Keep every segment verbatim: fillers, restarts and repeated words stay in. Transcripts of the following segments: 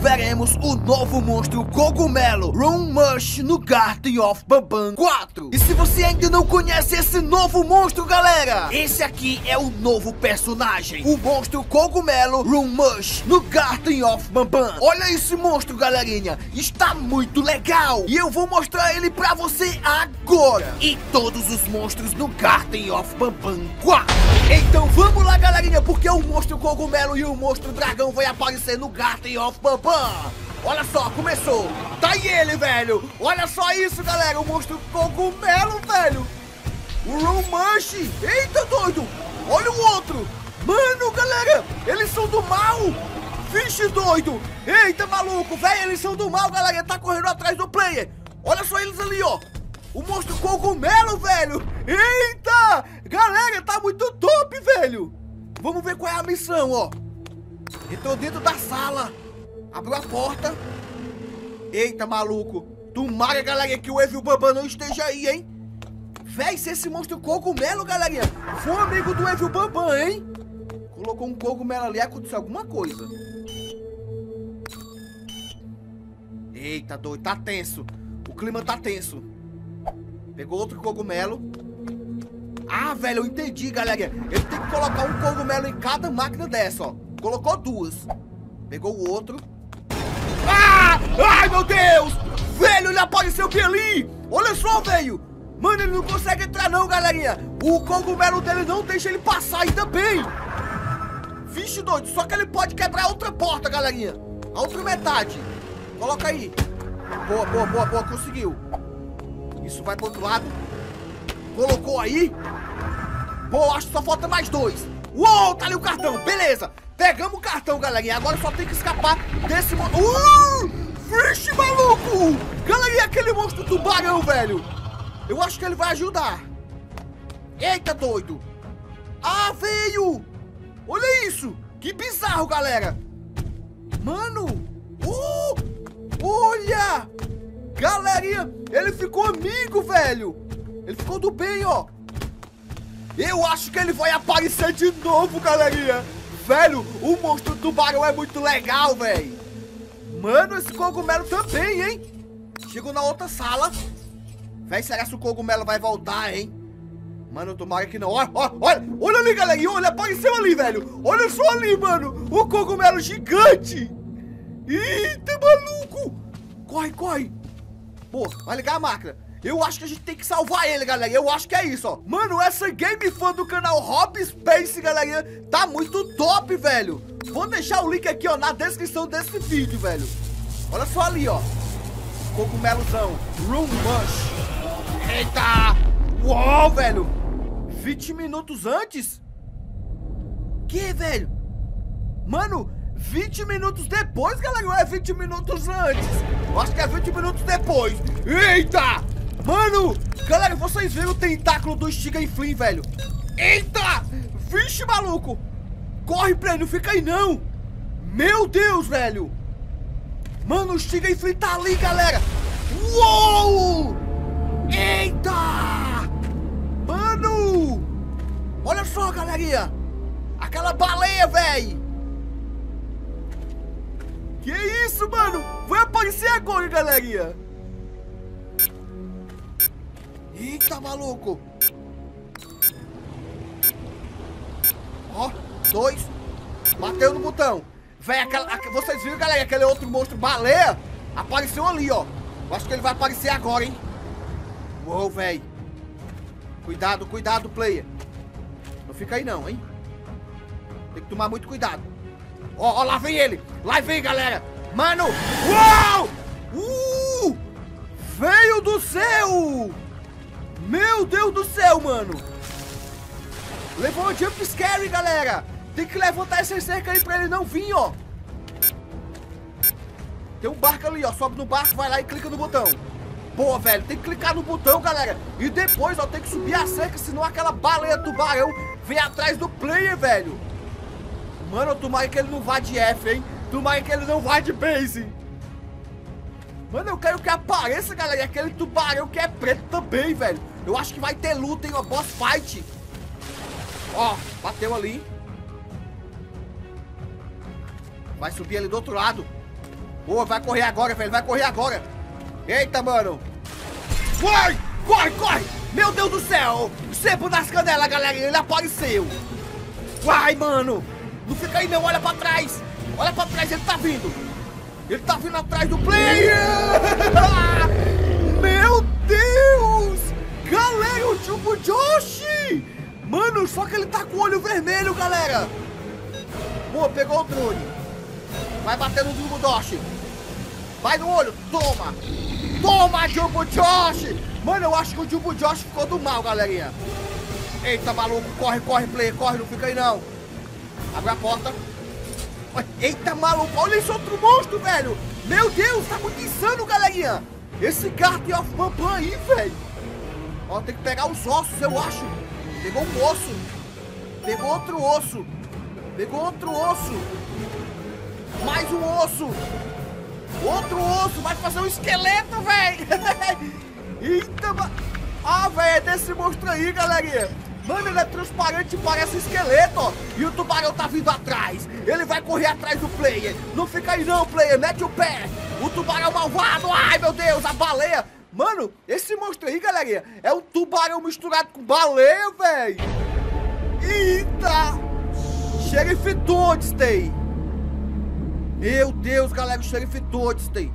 veremos o novo monstro cogumelo Rum Mush no Garten of Banban quatro. E se você ainda não conhece esse novo monstro, galera, esse aqui é o novo personagem, o monstro cogumelo Rum Mush no Garten of Banban. Olha esse monstro, galerinha, está muito legal e eu vou mostrar ele pra você agora. E todos os monstros no Garten of Banban quatro. Então vamos lá, galerinha, porque o monstro cogumelo e o monstro dragão vai aparecer no Garten of Banban. Olha só, começou. Tá aí ele, velho. Olha só isso, galera, o monstro cogumelo, velho. O Rum Mush. Eita, doido. Olha o outro. Mano, galera, eles são do mal. Vixe, doido. Eita, maluco, velho, eles são do mal, galera. Tá correndo atrás do player. Olha só eles ali, ó. O monstro cogumelo, velho. Eita, galera, tá muito top, velho. Vamos ver qual é a missão, ó. Entrou dentro da sala. Abriu a porta. Eita, maluco. Tomara, galera, que o Evil Banban não esteja aí, hein. Véi, se esse monstro cogumelo, galerinha, foi um amigo do Evil Banban, hein. Colocou um cogumelo ali, aconteceu alguma coisa. Eita, doido, tá tenso. O clima tá tenso. Pegou outro cogumelo. Ah, velho, eu entendi, galera. Ele tem que colocar um cogumelo em cada máquina dessa, ó. Colocou duas. Pegou o outro. Ah! Ai, meu Deus! Velho, ele apareceu bem ali. Olha só, velho. Mano, ele não consegue entrar não, galerinha. O cogumelo dele não deixa ele passar, ainda bem. Vixe, doido. Só que ele pode quebrar a outra porta, galerinha. A outra metade. Coloca aí. Boa, boa, boa, boa. Conseguiu. Isso vai pro outro lado. Colocou aí. Boa, acho que só falta mais dois. Uou, tá ali o cartão. Beleza. Pegamos o cartão, galerinha. Agora só tem que escapar desse monstro. Uh! Vixe, maluco. Galerinha, aquele monstro tubarão, velho. Eu acho que ele vai ajudar. Eita, doido. Ah, veio. Olha isso. Que bizarro, galera. Mano. Uh! Olha. Galerinha, ele ficou amigo, velho. Ele ficou do bem, ó. Eu acho que ele vai aparecer de novo, galerinha. Velho, o monstro tubarão é muito legal, velho. Mano, esse cogumelo também, hein. Chegou na outra sala. Véi, será que o cogumelo vai voltar, hein? Mano, tomara que não. Olha, olha, olha. Olha ali, galerinha. Olha, apareceu ali, velho. Olha só ali, mano. O cogumelo gigante. Eita, maluco. Corre, corre. Pô, vai ligar a máquina. Eu acho que a gente tem que salvar ele, galera. Eu acho que é isso, ó. Mano, essa game fã do canal Hobby Space, galera, tá muito top, velho. Vou deixar o link aqui, ó, na descrição desse vídeo, velho. Olha só ali, ó. Cogumelozão. Rum Mush. Eita. Uou, velho. vinte minutos antes? Que, velho? Mano, vinte minutos depois, galera. Ou é vinte minutos antes? Eu acho que é vinte minutos depois. Eita. Mano, galera, vocês viram o tentáculo do Stiga Flynn, velho? Eita! Vixe, maluco! Corre, Play, não fica aí, não! Meu Deus, velho! Mano, o Stiga Flynn tá ali, galera! Uou! Eita! Mano! Olha só, galerinha! Aquela baleia, velho! Que isso, mano? Vai aparecer agora, galerinha! Eita, maluco. Ó, dois. Bateu no botão. Véi, aquela, a, vocês viram, galera, aquele outro monstro baleia apareceu ali, ó. Eu acho que ele vai aparecer agora, hein. Uou, véi. Cuidado, cuidado, player. Não fica aí não, hein. Tem que tomar muito cuidado. Ó, ó, lá vem ele. Lá vem, galera. Mano. Uou! Uh! Veio do céu! Meu Deus do céu, mano. Levou um jump scare, galera. Tem que levantar essa cerca aí pra ele não vir, ó. Tem um barco ali, ó. Sobe no barco, vai lá e clica no botão. Boa, velho. Tem que clicar no botão, galera. E depois, ó, tem que subir a cerca, senão aquela baleia tubarão vem atrás do player, velho. Mano, tomara que ele não vá de F, hein. Tomara que ele não vá de base. Mano, eu quero que apareça, galera, aquele tubarão que é preto também, velho. Eu acho que vai ter luta, hein, ó, boss fight. Ó, bateu ali. Vai subir ali do outro lado. Boa, vai correr agora, velho. Vai correr agora. Eita, mano. Vai! Corre, corre! Meu Deus do céu! Sebo das canelas, galera. Ele apareceu. Vai, mano. Não fica aí, não. Olha pra trás. Olha pra trás. Ele tá vindo. Ele tá vindo atrás do player. Meu Deus. Galera, o Jumbo Josh. Mano, só que ele tá com o olho vermelho, galera. Boa, pegou o drone. Vai bater no Jumbo Josh. Vai no olho. Toma. Toma, Jumbo Josh. Mano, eu acho que o Jumbo Josh ficou do mal, galerinha. Eita, maluco. Corre, corre, player. Corre, não fica aí, não. Abre a porta. Eita, maluco. Olha esse outro monstro, velho. Meu Deus, tá muito insano, galerinha. Esse Garden of Bam aí, velho. Ó, tem que pegar os ossos, eu acho. Pegou um osso. Pegou outro osso. Pegou outro osso. Mais um osso. Outro osso. Vai fazer um esqueleto, velho. Eita, ma... Ah, velho, é desse monstro aí, galerinha. Mano, ele é transparente e parece um esqueleto, ó. E o tubarão tá vindo atrás. Ele vai correr atrás do player. Não fica aí não, player. Mete o pé. O tubarão malvado. Ai, meu Deus, a baleia. Mano, esse monstro aí, galerinha, é um tubarão misturado com baleia, velho. Eita. Xerife Toadstone. Meu Deus, galera, o Xerife Toadstone.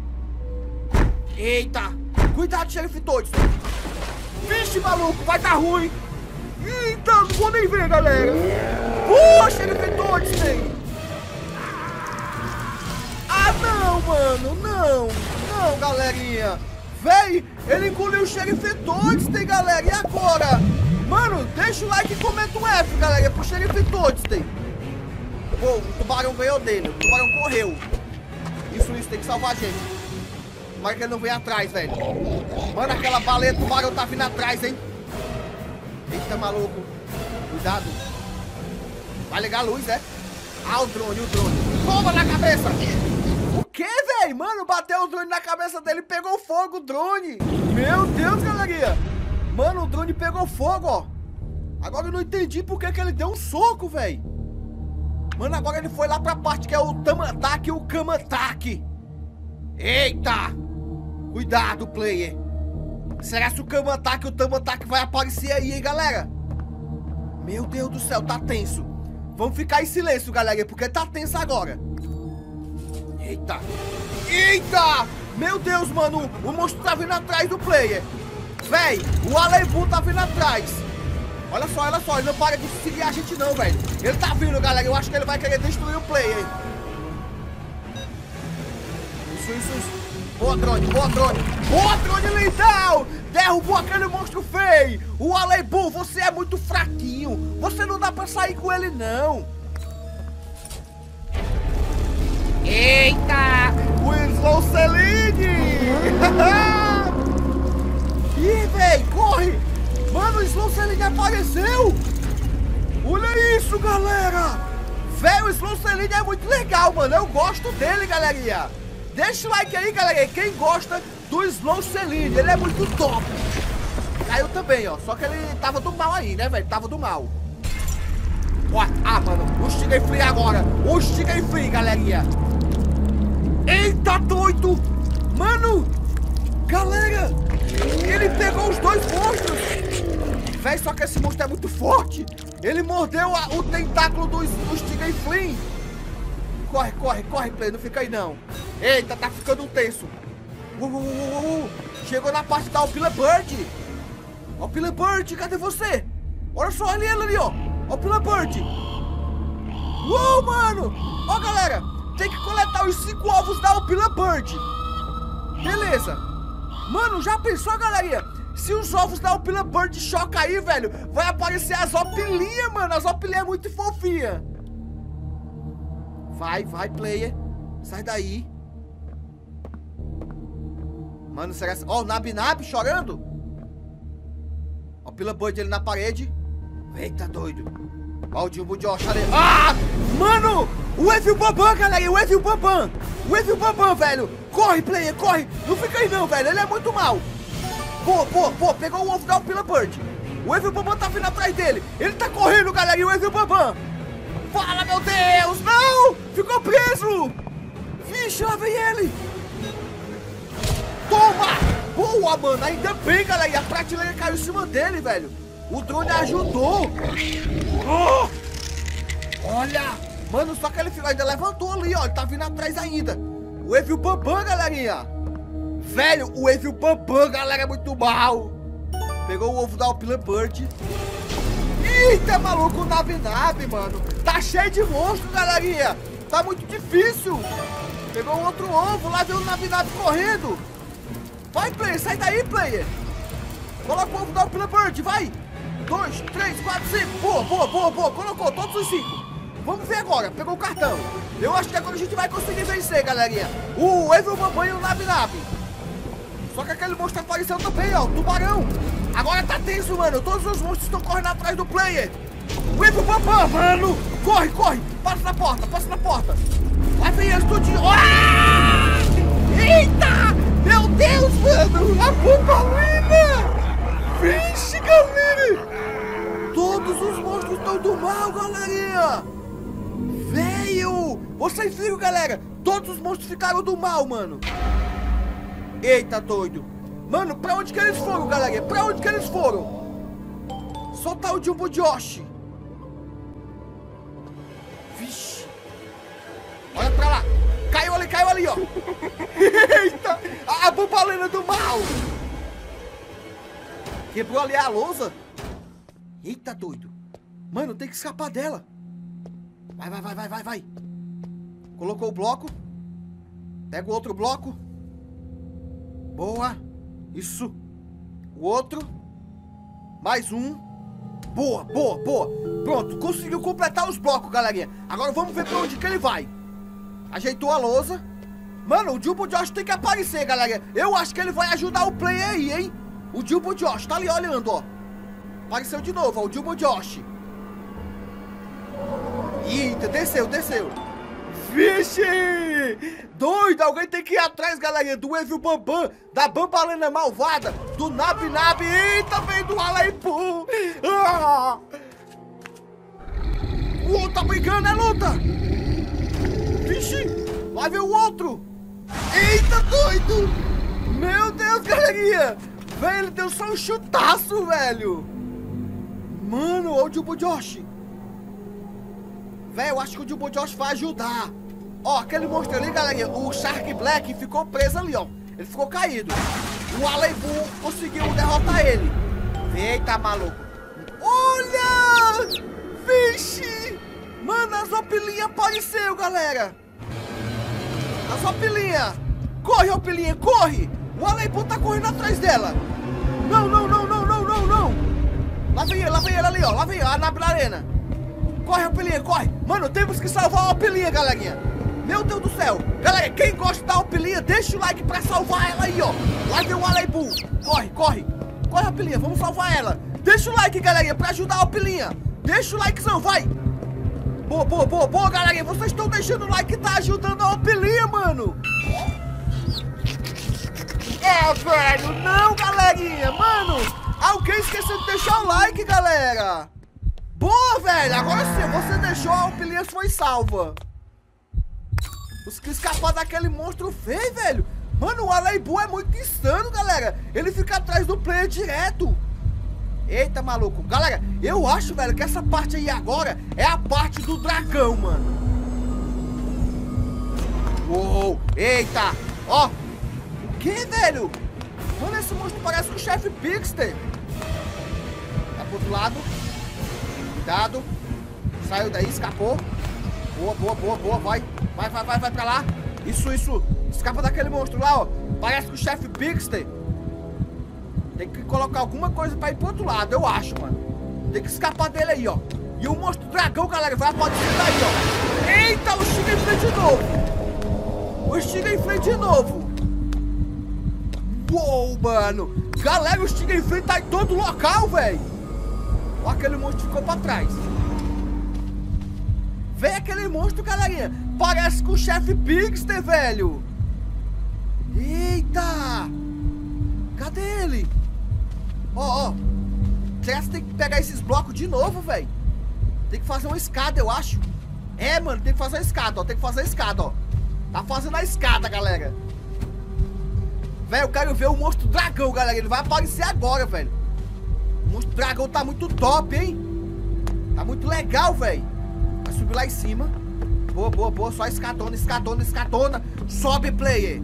Eita. Cuidado, Xerife Toadstone. Vixe, maluco, vai dar ruim. Eita, não vou nem ver, galera. Poxa, ele fez Toadstone. Ah, não, mano, não. Não, galerinha. Véi, ele engoliu o Xerife Toadstone, galera. E agora? Mano, deixa o like e comenta um F, galera, pro Xerife Toadstone. Pô, o tubarão ganhou dele. O tubarão correu. Isso, isso, tem que salvar a gente. Tomara que ele não venha atrás, velho. Mano, aquela baleia do tubarão tá vindo atrás, hein? Eita, maluco. Cuidado. Vai ligar a luz, é? Ah, o drone, o drone. Toma na cabeça. O que, velho? Mano, bateu o drone na cabeça dele e pegou fogo o drone. Meu Deus, galerinha. Mano, o drone pegou fogo, ó. Agora eu não entendi por que que ele deu um soco, velho. Mano, agora ele foi lá pra parte que é o Tamataki e o Kamataki. Eita. Cuidado, player. Será que o Kamataki e o Tamataki vai aparecer aí, hein, galera? Meu Deus do céu, tá tenso. Vamos ficar em silêncio, galera, porque tá tenso agora. Eita. Eita. Meu Deus, mano. O monstro tá vindo atrás do player. Véi, o Aleibu tá vindo atrás. Olha só, olha só. Ele não para de seguir a gente não, velho. Ele tá vindo, galera. Eu acho que ele vai querer destruir o player. Isso, isso, isso. Boa, drone, boa, drone. Boa, drone lindão. Derrubou aquele monstro feio. O Aleibu, você é muito fraquinho. Você não dá pra sair com ele, não. Eita. O Slow Celine. Ih, véi, corre. Mano, o Slow Celine apareceu. Olha isso, galera. Véi, o Slow Celine é muito legal, mano. Eu gosto dele, galerinha. Deixa o like aí, galera. Quem gosta do Slow Celine, ele é muito top. Caiu também, ó. Só que ele tava do mal aí, né, velho? Tava do mal. Ó, ah, mano. O Stiga Free agora. O Stiga Free, galerinha. Eita, doido. Mano. Galera. Ele pegou os dois monstros. Véi, só que esse monstro é muito forte. Ele mordeu a, o tentáculo do, do Stiga Free. Corre, corre, corre, play. Não fica aí, não. Eita, tá ficando tenso. Uh, uh, uh, uh. Chegou na parte da Opila Bird. Opila Bird, cadê você? Olha só, olha ele ali, ó. Opila Bird. Uou, mano. Ó, galera. Tem que coletar os cinco ovos da Opila Bird. Beleza. Mano, já pensou, galerinha? Se os ovos da Opila Bird chocam aí, velho, vai aparecer as opilinhas, mano. As opilinhas é muito fofinha. Vai, vai, player. Sai daí. Mano, será que... Ó, o Nabi Nabi chorando. Ó, o Pila Bird ali na parede. Eita, doido. Ó, o Jumbo Josh ali. Ah! Mano! O Evil Bambam, galera. O Evil Bambam. O Evil Bambam, velho. Corre, player, corre. Não fica aí não, velho. Ele é muito mal. Pô, pô, pô. Pegou o ovo da Pila Bird. O Evil Bambam tá vindo atrás dele. Ele tá correndo, galera. E o Evil Bambam. Fala, meu Deus. Não! Ficou preso. Vixe, lá vem ele. Toma! Boa, mano. Ainda bem, galera. E a prateleira caiu em cima dele, velho. O drone ajudou. Oh! Olha. Mano, só que ele ainda levantou ali, ó. Ele tá vindo atrás ainda. O Evil Bambam, galerinha. Velho, o Evil Bambam, galera, é muito mal. Pegou o ovo da Opila Bird. Eita, maluco, o Nabi Nabi, mano. Tá cheio de monstro, galerinha. Tá muito difícil. Pegou um outro ovo, lá veio o Nabi Nabi correndo. Vai, player, sai daí, player. Coloca o ovo da Opila Bird, vai. Dois, três, quatro, cinco. Boa, boa, boa, boa. Colocou todos os cinco. Vamos ver agora, pegou o cartão. Eu acho que agora a gente vai conseguir vencer, galerinha. O Evil Bambam e o Nabi Nabi. Só que aquele monstro apareceu também, ó, o tubarão. Agora tá tenso, mano. Todos os monstros estão correndo atrás do player. O Evil Bambam, mano. Corre, corre. Passa na porta, passa na porta. Vai vir eles tudinho. Ah! Eita! Meu Deus, mano. A bombalina. Vixe, galera. Todos os monstros estão do mal, galerinha. Veio. Vocês viram, galera? Todos os monstros ficaram do mal, mano. Eita, doido. Mano, pra onde que eles foram, galera? Pra onde que eles foram? Soltar o Jumbo Josh. Vixe. Olha pra lá. Caiu ali, caiu ali, ó. Eita. A bombalina do mal. Quebrou ali a lousa. Eita, doido. Mano, tem que escapar dela. Vai, vai, vai, vai, vai, vai. Colocou o bloco. Pega o outro bloco. Boa. Isso. O outro. Mais um. Boa, boa, boa. Pronto, conseguiu completar os blocos, galerinha. Agora vamos ver pra onde que ele vai. Ajeitou a lousa. Mano, o Jumbo Josh tem que aparecer, galerinha. Eu acho que ele vai ajudar o player aí, hein. O Jumbo Josh tá ali olhando, ó. Apareceu de novo, ó, o Jumbo Josh. Eita, desceu, desceu. Vixe! Doido, alguém tem que ir atrás, galerinha, do Evil Bambam, da Bambalina malvada, do Nabi Nabi e também do Aleipo. Ah! O outro tá brigando, é luta. Vixe, vai ver o outro. Eita, doido. Meu Deus, galerinha. Velho, ele deu só um chutaço, velho. Mano, olha o Jumbo Josh. Velho, eu acho que o Jumbo Josh vai ajudar. Ó, aquele monstro ali, galerinha, o Shark Black ficou preso ali, ó. Ele ficou caído. O Aleipo conseguiu derrotar ele. Eita, maluco. Olha! Vixe! Mano, a Zopilinha apareceu, galera. A Zopilinha. Corre, Zopilinha, corre. O Aleipo tá correndo atrás dela. Não, não, não, não, não, não, não. Lá vem ele, lá vem ele ali, ó. Lá vem a Nabi Arena. Corre, Opilinha, corre. Mano, temos que salvar a Opilinha, galerinha. Meu Deus do céu. Galera, quem gosta da Opilinha, deixa o like pra salvar ela aí, ó. Lá vem o Aleipo. Corre, corre. Corre, Opilinha, vamos salvar ela. Deixa o like, galerinha, pra ajudar a Opilinha. Deixa o likezão, vai. Boa, boa, boa, boa, galerinha. Vocês estão deixando o like que tá ajudando a Opilinha, mano. É, velho. Não, galerinha. Mano, alguém esqueceu de deixar o like, galera. Boa, velho. Agora sim, você deixou, a Opilinha foi salva. Os que escapar daquele monstro feio, velho. Mano, o Aleipo é muito insano, galera. Ele fica atrás do player direto. Eita, maluco. Galera, eu acho, velho, que essa parte aí agora é a parte do dragão, mano. Uou. Eita. Ó. O que, velho? Mano, esse monstro parece com o chefe Pixter. Tá pro outro lado. Cuidado. Saiu daí, escapou. Boa, boa, boa, boa. Vai. Vai, vai, vai, vai pra lá. Isso, isso. Escapa daquele monstro lá, ó. Parece com o chefe Pixter. Tem que colocar alguma coisa pra ir pro outro lado, eu acho, mano. Tem que escapar dele aí, ó. E o monstro dragão, galera, vai aparecer daí, ó. Eita, o Stiga Flame de novo. O Stiga Flame de novo. Uou, mano. Galera, o Stiga Flame tá em todo local, velho. Ó, aquele monstro ficou pra trás. Vem aquele monstro, galerinha. Parece com o chefe Pixter, velho. Eita. Cadê ele? Ó, ó. Será que tem que pegar esses blocos de novo, velho? Tem que fazer uma escada, eu acho. É, mano, tem que fazer a escada, ó. Tem que fazer a escada, ó. Tá fazendo a escada, galera. Velho, eu quero ver o monstro dragão, galera. Ele vai aparecer agora, velho. O monstro dragão tá muito top, hein? Tá muito legal, velho. Vai subir lá em cima. Boa, boa, boa. Só escadona, escadona, escadona. Sobe, player.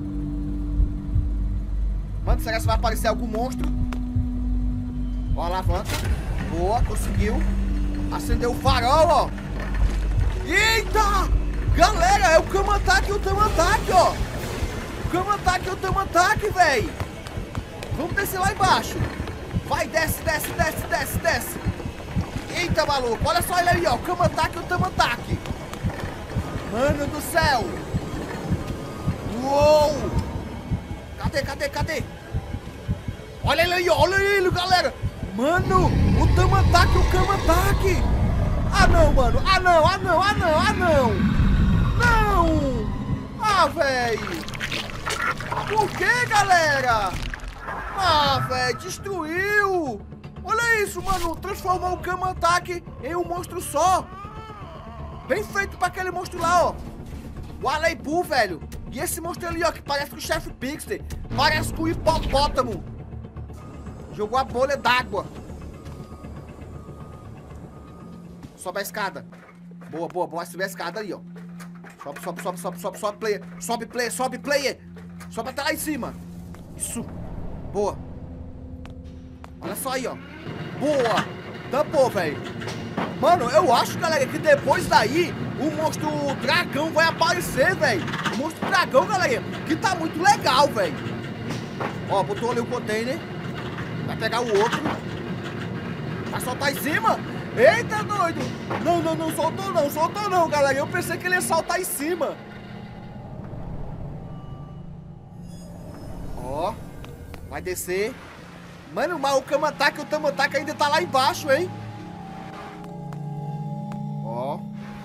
Mano, será que vai aparecer algum monstro? Ó, alavanca. Boa, conseguiu. Acendeu o farol, ó. Eita! Galera, é o Kamataque e o Tamataque, ó. O Kamataque e o Tamataque, velho. Vamos descer lá embaixo. Vai, desce, desce, desce, desce, desce. Eita, maluco. Olha só ele aí, ó. O Kamataque e o Tamataque. Mano do céu. Uou. Cadê, cadê, cadê? Olha ele aí, ó. Olha ele, galera. Mano, o Tamataque e o Kamataque. Ah, não, mano. Ah, não, ah, não, ah, não, ah, não. Não. Ah, velho. Por que, galera? Ah, velho, destruiu. Olha isso, mano. Transformou o Kamataque em um monstro só. Bem feito pra aquele monstro lá, ó. O Aleibu, velho. E esse monstro ali, ó, que parece com o Chefe Pixter. Parece com o hipopótamo. Jogou a bolha d'água. Sobe a escada. Boa, boa, boa. Subir a escada aí, ó. Sobe, sobe, sobe, sobe, sobe, sobe, player. Sobe, player, sobe, player. Sobe até lá em cima. Isso. Boa. Olha só aí, ó. Boa. Tampou, velho. Mano, eu acho, galera, que depois daí o monstro dragão vai aparecer, velho. O monstro dragão, galera, que tá muito legal, velho. Ó, botou ali o container. Vai pegar o outro. Vai soltar em cima. Eita, doido. Não, não, não soltou não, soltou não, galera. Eu pensei que ele ia saltar em cima. Ó. Vai descer. Mano, mas o Kamataque e o Tamataque ainda tá lá embaixo, hein? Ó.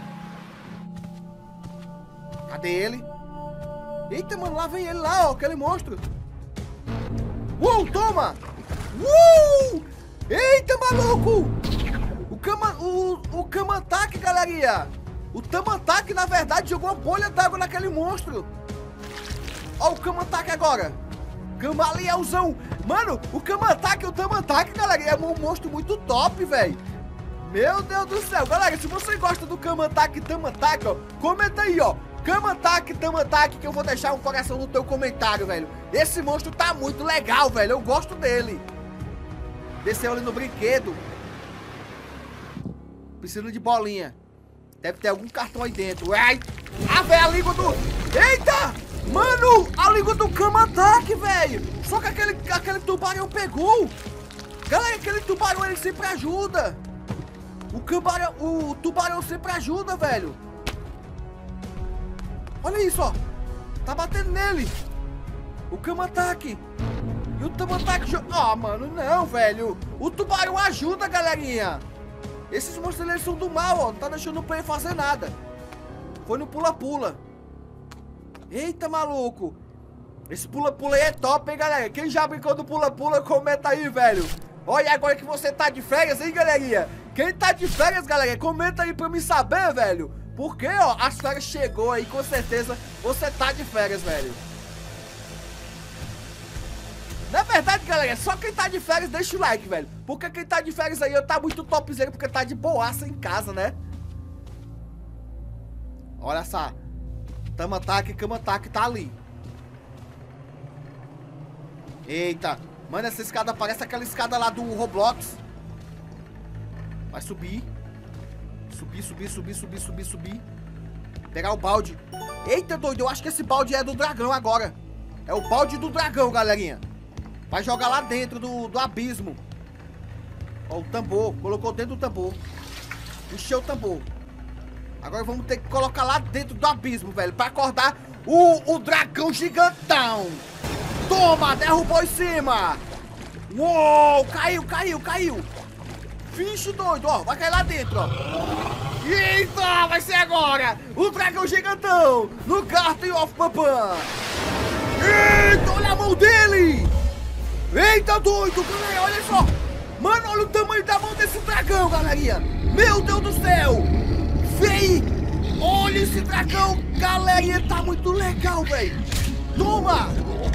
Cadê ele? Eita, mano, lá vem ele lá, ó, aquele monstro. Uh, toma! Uh! Eita, maluco! O Kama, o, o Kamataque, galerinha. O Tamataque, na verdade, jogou uma bolha d'água naquele monstro. Ó o Kamataque agora. Camaleãozão. Mano, o Kamataque e o Tamataque, galera, é um monstro muito top, velho. Meu Deus do céu. Galera, se você gosta do Kamataque e Tamataque, ó, comenta aí, ó. Kamataque e Tamataque, que eu vou deixar um coração no teu comentário, velho. Esse monstro tá muito legal, velho. Eu gosto dele. Desceu ali no brinquedo. Precisa de bolinha. Deve ter algum cartão aí dentro. Ai! Ah, velho, a língua do... Eita! Mano, a língua do Kamataque, velho. Só que aquele, aquele tubarão pegou. Galera, aquele tubarão, ele sempre ajuda. O, cambarão, o tubarão sempre ajuda, velho. Olha isso, ó. Tá batendo nele. O Kamataque. E o Tamataque... Ah, mano, não, velho. O tubarão ajuda, galerinha. Esses monstros, eles são do mal, ó. Não tá deixando o player fazer nada. Foi no pula-pula. Eita, maluco. Esse pula-pula aí é top, hein, galera. Quem já brincou do pula-pula, comenta aí, velho. Olha, agora que você tá de férias, hein, galerinha. Quem tá de férias, galera, comenta aí pra me saber, velho. Porque, ó, as férias chegou aí, com certeza você tá de férias, velho. Na verdade, galera, só quem tá de férias deixa o like, velho. Porque quem tá de férias aí, eu tá muito topzera, porque tá de boaça em casa, né? Olha só. Tamataque e Kamataque tá ali. Eita. Mano, essa escada parece aquela escada lá do Roblox. Vai subir. Subir, subir, subir, subir, subir, subir. Pegar o balde. Eita, doido, eu acho que esse balde é do dragão agora. É o balde do dragão, galerinha. Vai jogar lá dentro do, do abismo. Ó, o tambor. Colocou dentro do tambor. Encheu o tambor. Agora vamos ter que colocar lá dentro do abismo, velho. Pra acordar o, o dragão gigantão. Toma, derrubou em cima. Uou, caiu, caiu, caiu. Vixe, doido, ó. Vai cair lá dentro, ó. Eita, vai ser agora. O dragão gigantão. No Garten of Papan. Eita, olha a mão dele. Eita, doido, galera, olha só. Mano, olha o tamanho da mão desse dragão, galerinha. Meu Deus do céu. Vem. Olha esse dragão, galera, ele tá muito legal, velho. Toma!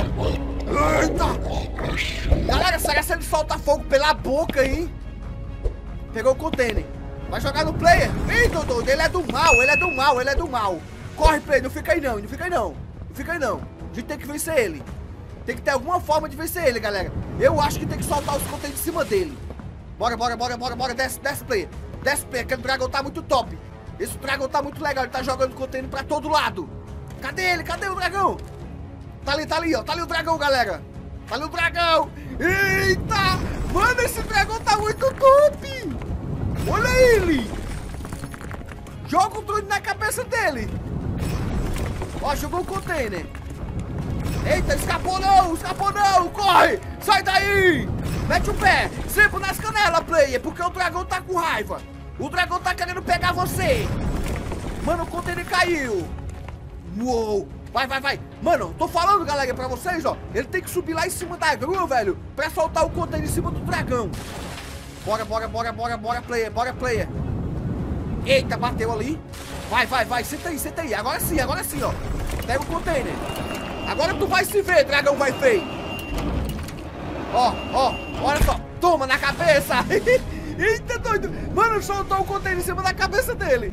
Eita! Galera, será que ele solta fogo pela boca, hein? Pegou o container. Vai jogar no player. Eita, doido, ele é do mal, ele é do mal, ele é do mal. Corre, player, não fica aí não, não fica aí não. Não fica aí não. A gente tem que vencer ele. Tem que ter alguma forma de vencer ele, galera. Eu acho que tem que soltar os containers em cima dele. Bora, bora, bora, bora, bora. Desce, desce, player. Desce, player. Aquele dragão tá muito top. Esse dragão tá muito legal. Ele tá jogando container pra todo lado. Cadê ele? Cadê o dragão? Tá ali, tá ali, ó. Tá ali o dragão, galera. Tá ali o dragão. Eita! Mano, esse dragão tá muito top. Olha ele. Joga o drone na cabeça dele. Ó, jogou o container. Eita, escapou não, escapou não. Corre, sai daí. Mete o pé, sempre nas canelas, player. Porque o dragão tá com raiva. O dragão tá querendo pegar você. Mano, o container caiu. Uou. Vai, vai, vai. Mano, tô falando, galera, pra vocês, ó. Ele tem que subir lá em cima da grua, velho, pra soltar o container em cima do dragão. Bora, bora, bora, bora, bora, player, bora, player. Eita, bateu ali. Vai, vai, vai, senta aí, senta aí. Agora sim, agora sim, ó. Pega o container. Agora tu vai se ver, dragão vai feio. Ó, ó, olha só. Toma na cabeça. Eita, doido. Mano, soltou o container em cima da cabeça dele.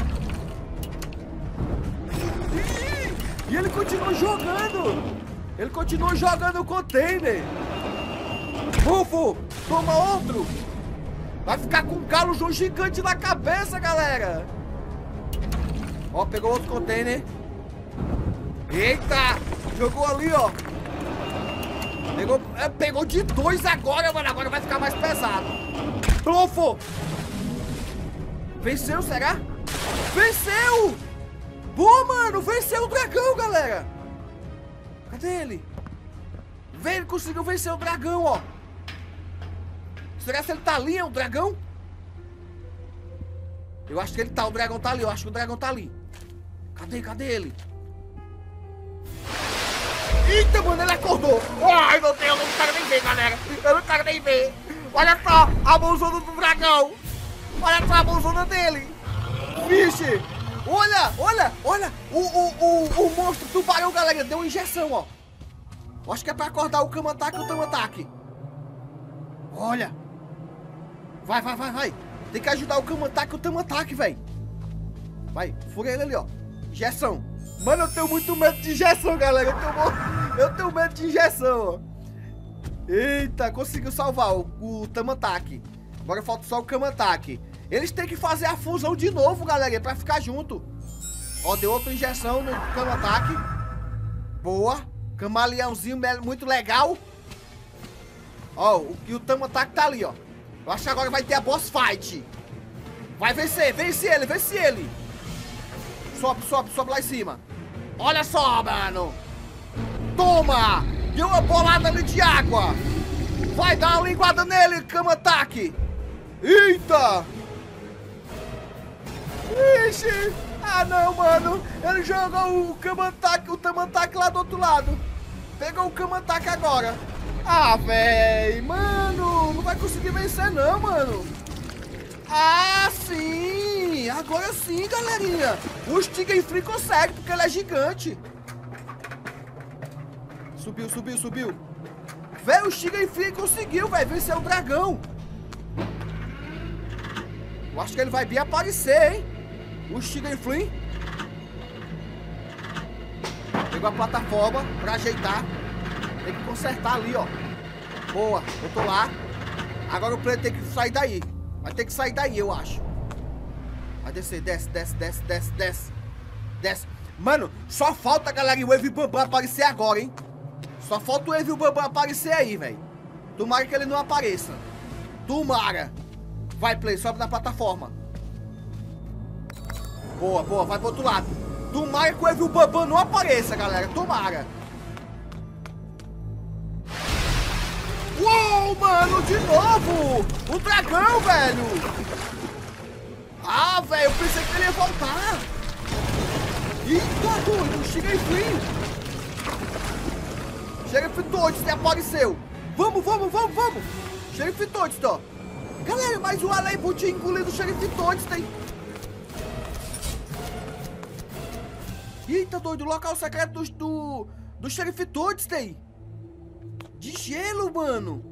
E ele continua jogando. Ele continua jogando o container. Bufo, toma outro. Vai ficar com um galo gigante na cabeça, galera. Ó, pegou outro container. Eita, jogou ali, ó. Pegou, é, pegou de dois agora, mano. Agora vai ficar mais pesado. Bufo. Venceu, será? Venceu. Boa, mano, venceu o dragão, galera. Cadê ele? Vem, ele conseguiu vencer o dragão, ó. Será que ele tá ali, é o dragão? Eu acho que ele tá, o dragão tá ali, eu acho que o dragão tá ali. Cadê, cadê ele? Eita, mano, ele acordou. Ai, meu Deus, eu não quero nem ver, galera. Eu não quero nem ver. Olha só, a mãozona do dragão. Olha só a mãozona dele. Vixe. Olha, olha, olha, o, o, o, o monstro tubarão, galera, deu uma injeção, ó. Acho que é pra acordar o Kamataque e o Tamataque. Olha. Vai, vai, vai, vai. Tem que ajudar o Kamataque e o Tamataque, velho. Vai, fura ele ali, ó. Injeção. Mano, eu tenho muito medo de injeção, galera. Eu tenho, eu tenho medo de injeção, ó. Eita, conseguiu salvar o, o Tamataque. Agora falta só o Kamataque. Eles têm que fazer a fusão de novo, galera, pra ficar junto. Ó, deu outra injeção no Kamataque. Boa. Camaleãozinho muito legal. Ó, o, e o Tamataque tá ali, ó. Eu acho que agora vai ter a boss fight. Vai vencer, vence ele, vence ele. Sobe, sobe, sobe lá em cima. Olha só, mano. Toma. Deu uma bolada ali de água. Vai dar uma linguada nele, Kamataque. Eita. Ixi! Ah não, mano! Ele jogou o Kamataque, o Tamataque lá do outro lado. Pegou o Kamataque agora. Ah, véi! Mano! Não vai conseguir vencer não, mano! Ah, sim! Agora sim, galerinha! O Stigen Free consegue, porque ele é gigante. Subiu, subiu, subiu. Véi, o Stigen Free conseguiu, véi, vencer o dragão. Eu acho que ele vai bem aparecer, hein? O Stigen Free. Pegou a plataforma pra ajeitar. Tem que consertar ali, ó. Boa, eu tô lá. Agora o player tem que sair daí. Vai ter que sair daí, eu acho. Vai descer, desce, desce, desce, desce, desce. Desce. Mano, só falta, galera, o Evo e o Bambam aparecer agora, hein? Só falta o Evo e o Bambam aparecer aí, velho. Tomara que ele não apareça. Tomara. Vai, play, sobe na plataforma. Boa, boa, vai pro outro lado. Tomara que o Evo e o Bambam não apareça, galera. Tomara. Uou, mano, de novo! O dragão, velho! Ah, velho, eu pensei que ele ia voltar. Eita, doido, o Stigen Free. Sheriff Toadster apareceu. Vamos, vamos, vamos, vamos. Sheriff Toadster, ó. Galera, mas o Aleibo tinha engolido o Sheriff Toadster, hein? Eita, doido, o local secreto do, do, do xerife Toadstool. De gelo, mano.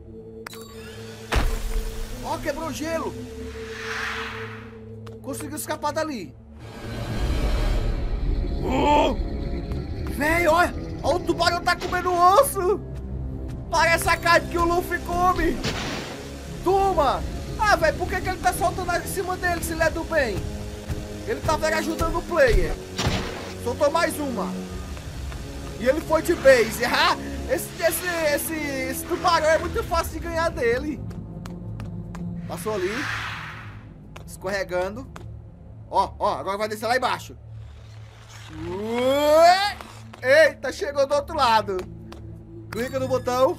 Ó, quebrou o gelo. Conseguiu escapar dali. Oh! Véi, olha. Olha, o tubarão tá comendo osso. Parece a carne que o Luffy come. Toma. Ah, velho, por que, que ele tá soltando em cima dele se ele é do bem? Ele tá velho ajudando o player. Soltou mais uma. E ele foi de base. Ah, esse, esse, esse, esse tubarão é muito fácil de ganhar dele. Passou ali. Escorregando. Ó, ó, agora vai descer lá embaixo. Eita, chegou do outro lado. Clica no botão.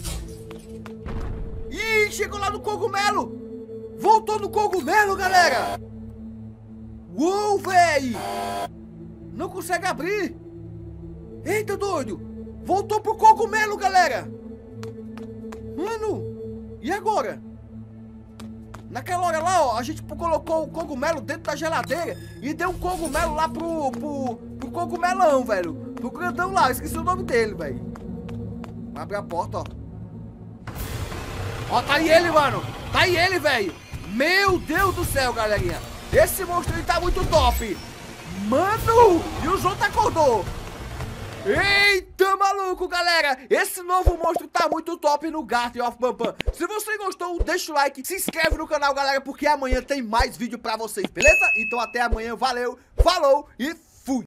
Ih, chegou lá no cogumelo. Voltou no cogumelo, galera. Uou, véi. Não consegue abrir. Eita, doido. Voltou pro cogumelo, galera. Mano, e agora? Naquela hora lá, ó, a gente colocou o cogumelo dentro da geladeira e deu um cogumelo lá pro, pro, pro cogumelão, velho. Pro grandão lá, esqueci o nome dele, velho. Abre a porta, ó. Ó, tá aí ele, mano. Tá aí ele, velho. Meu Deus do céu, galerinha. Esse monstro aí tá muito top. Mano, e o Jota acordou. Eita, maluco, galera. Esse novo monstro tá muito top no Garten of Banban. Se você gostou, deixa o like, se inscreve no canal, galera, porque amanhã tem mais vídeo pra vocês, beleza? Então até amanhã, valeu, falou e